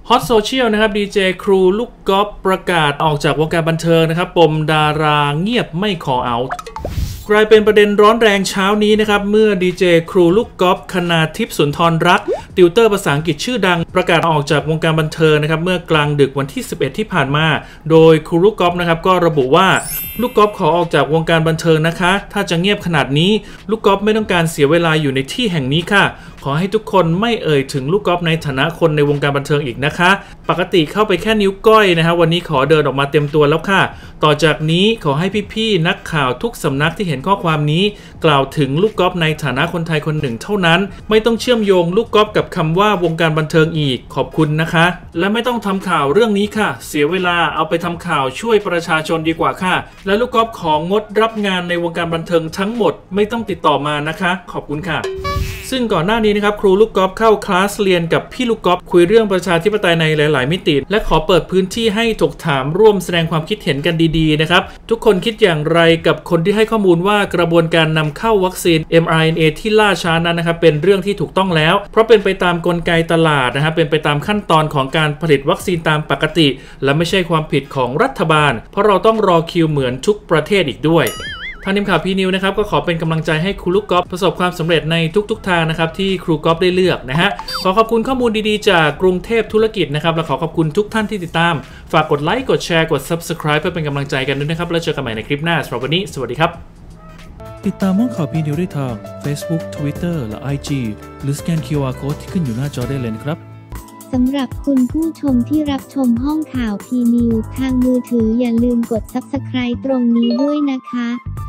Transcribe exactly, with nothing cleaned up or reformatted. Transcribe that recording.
ฮอตโซเชียลนะครับดีเจครูลูกกอล์ฟประกาศออกจากวงการบันเทิงนะครับปมดาราเงียบไม่ขอเอากลายเป็นประเด็นร้อนแรงเช้านี้นะครับเมื่อดีเจครูลูกกอล์ฟคณาทิพย์สุนทรรักษ์ติวเตอร์ภาษาอังกฤษชื่อดังประกาศออกจากวงการบันเทิงนะครับเมื่อกลางดึกวันที่สิบเอ็ดที่ผ่านมาโดยครูลูกกอล์ฟนะครับก็ระบุว่าลูกกอล์ฟขอออกจากวงการบันเทิงนะคะถ้าจะเงียบขนาดนี้ลูกกอล์ฟไม่ต้องการเสียเวลาอยู่ในที่แห่งนี้ค่ะขอให้ทุกคนไม่เอ่ยถึงลูกกอล์ฟในฐานะคนในวงการบันเทิงอีกนะคะปกติเข้าไปแค่นิ้วก้อยนะฮะวันนี้ขอเดินออกมาเต็มตัวแล้วค่ะต่อจากนี้ขอให้พี่ๆนักข่าวทุกสำนักที่เห็นข้อความนี้กล่าวถึงลูกกอล์ฟในฐานะคนไทยคนหนึ่งเท่านั้นไม่ต้องเชื่อมโยงลูกกอล์ฟกับคำว่าวงการบันเทิงอีกขอบคุณนะคะและไม่ต้องทำข่าวเรื่องนี้ค่ะเสียเวลาเอาไปทำข่าวช่วยประชาชนดีกว่าค่ะและลูกกอล์ฟของงดรับงานในวงการบันเทิงทั้งหมดไม่ต้องติดต่อมานะคะขอบคุณค่ะซึ่งก่อนหน้านี้นะครับครูลูกกอล์ฟเข้าคลาสเรียนกับพี่ลูกกอล์ฟคุยเรื่องประชาธิปไตยในหลายๆมิติและขอเปิดพื้นที่ให้ถกถามร่วมแสดงความคิดเห็นกันดีๆนะครับทุกคนคิดอย่างไรกับคนที่ให้ข้อมูลว่ากระบวนการนำเข้าวัคซีน เอ็ม อาร์ เอ็น เอ ที่ล่าช้านั้นนะครับเป็นเรื่องที่ถูกต้องแล้วเพราะเป็นไปตามกลไกตลาดนะครับเป็นไปตามขั้นตอนของการผลิตวัคซีนตามปกติและไม่ใช่ความผิดของรัฐบาลเพราะเราต้องรอคิวเหมือนทุกประเทศอีกด้วยทางทีมข่าวพีนิวนะครับก็ขอเป็นกำลังใจให้ครูลูกกอล์ฟประสบความสำเร็จในทุกๆทางนะครับที่ครูกอล์ฟได้เลือกนะฮะขอขอบคุณข้อมูลดีๆจากกรุงเทพธุรกิจนะครับและขอขอบคุณทุกท่านที่ติดตามฝากกดไลค์กดแชร์กด ซับสไครบ์ เพื่อเป็นกำลังใจกันด้วยนะครับแล้วเจอกันใหม่ในคลิปหน้าสำหรับวันนี้สวัสดีครับติดตามห้องข่าวพีนิวได้ทาง Facebook Twitter และ ไอ จี หรือสแกน คิว อาร์ Code ที่ขึ้นอยู่หน้าจอได้เลยนะครับสำหรับคุณผู้ชมที่รับชมห้องข่าวพีนิวทางมือถืออย่าลืมกด ซับสไครบ์ ตรงนี้ด้วยนะคะ